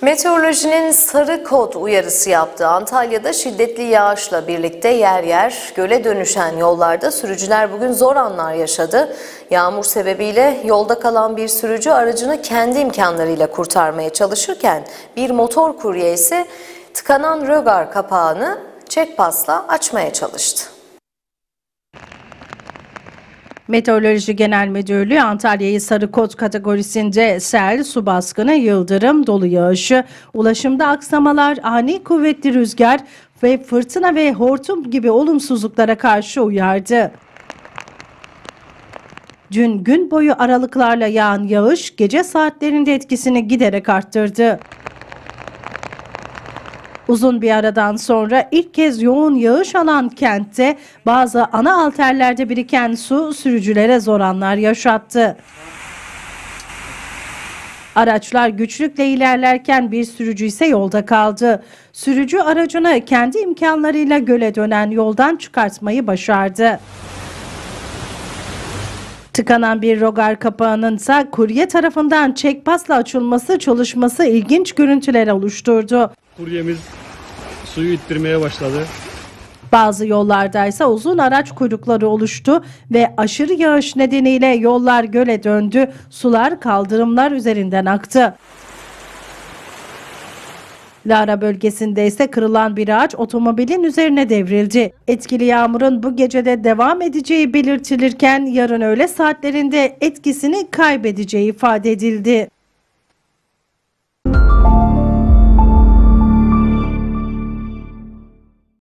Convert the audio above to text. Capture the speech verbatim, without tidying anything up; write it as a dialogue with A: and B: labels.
A: Meteorolojinin sarı kod uyarısı yaptığı Antalya'da şiddetli yağışla birlikte yer yer göle dönüşen yollarda sürücüler bugün zor anlar yaşadı. Yağmur sebebiyle yolda kalan bir sürücü aracını kendi imkanlarıyla kurtarmaya çalışırken bir motor kurye ise tıkanan rögar kapağını çekpasla açmaya çalıştı.
B: Meteoroloji Genel Müdürlüğü Antalya'yı sarı kod kategorisinde sel, su baskını, yıldırım, dolu yağışı, ulaşımda aksamalar, ani kuvvetli rüzgar ve fırtına ve hortum gibi olumsuzluklara karşı uyardı. Dün gün boyu aralıklarla yağan yağış gece saatlerinde etkisini giderek arttırdı. Uzun bir aradan sonra ilk kez yoğun yağış alan kentte bazı ana arterlerde biriken su sürücülere zor anlar yaşattı. Araçlar güçlükle ilerlerken bir sürücü ise yolda kaldı. Sürücü aracını kendi imkanlarıyla göle dönen yoldan çıkartmayı başardı. Tıkanan bir rögar kapağının ise kurye tarafından çekpasla açılması çalışması ilginç görüntüler oluşturdu.
C: Kuryemiz suyu ittirmeye başladı.
B: Bazı yollarda ise uzun araç kuyrukları oluştu ve aşırı yağış nedeniyle yollar göle döndü, sular kaldırımlar üzerinden aktı. Lara bölgesinde ise kırılan bir ağaç otomobilin üzerine devrildi. Etkili yağmurun bu gecede devam edeceği belirtilirken yarın öğle saatlerinde etkisini kaybedeceği ifade edildi.